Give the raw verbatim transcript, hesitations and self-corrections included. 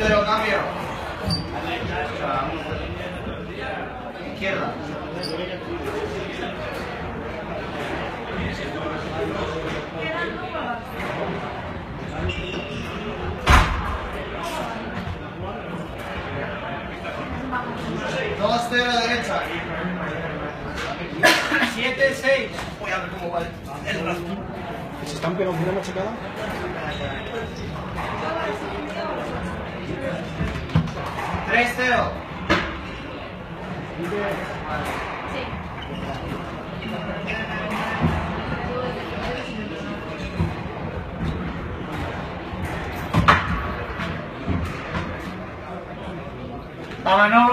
cero, cambio. Izquierda. dos cero, derecha. siete seis. Voy a ver cómo va el brazo. ¿Se están pegando una machacada? tres cero. Vámonos.